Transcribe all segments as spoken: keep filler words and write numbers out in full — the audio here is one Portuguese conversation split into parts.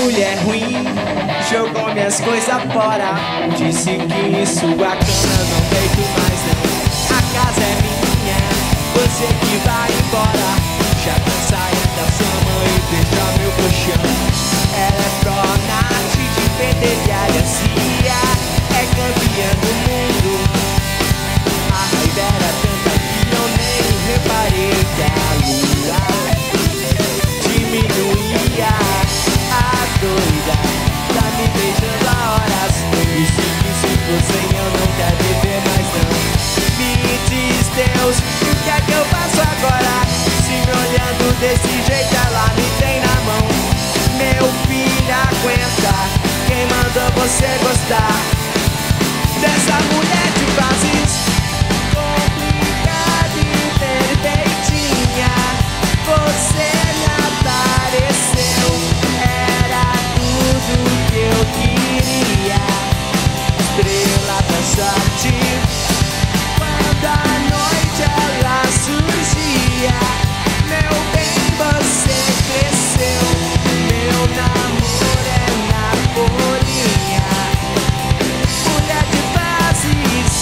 mulher ruim jogou minhas coisas fora. Disse que sua cama não deito mais não. A casa é minha, você que vai embora. Já cansa da sua mãe, deixa meu colchão. Ela é pronate de pentelharia, é campeã do mundo. A raiva era tanta que eu nem reparei que a lua diminuía. A doida tá me beijando a horas. Disse que se fosse eu não quero viver mais não. Me diz Deus, o que é que eu faço agora? Se me olhando desse jeito ela me tem na mão. Meu filho aguenta, quem mandou você gostar dessa mulher de fases complicada e perfeitinha? Você me apareceu, era tudo que eu queria. Estrela da sorte, quando a noite ela surgia. Meu bem, você cresceu, meu namoro é na folhinha. Mulher de fases,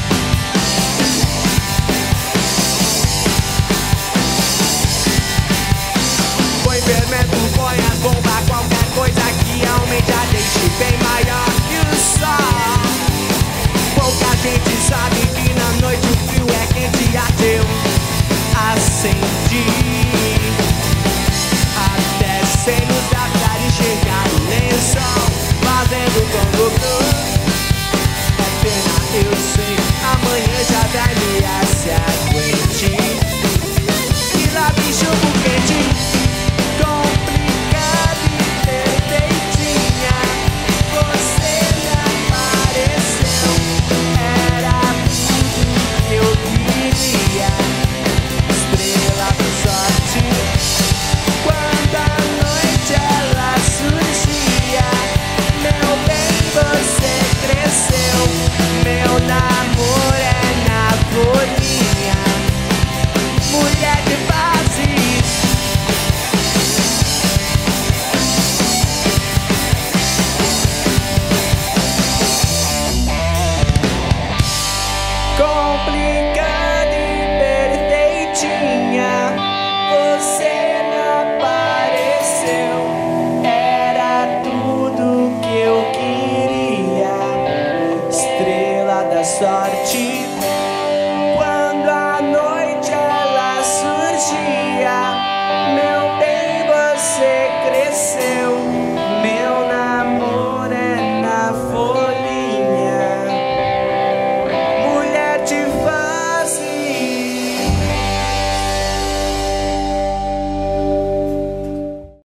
põe fermento, põe as bombas, qualquer coisa que aumente a gente bem maior que o sol. Pouca gente sabe que na noite o frio é quente, a teu acendi. Até sem nos dar pra enxergar o lençol, fazendo condutor. É pena, eu sei, amanhã já vai me se aguente. E lá vem chumbo quente, complicada e perfeitinha. Você me apareceu, era tudo que eu queria. Estrela da sorte, quando a noite ela surgia. Meu bem, você cresceu, meu namoro é na folhinha. Mulher de fases, complicada e perfeitinha. Você me apareceu, era tudo que eu queria. Estrela da sorte, quando a noite ela surgia. Meu bem, você cresceu,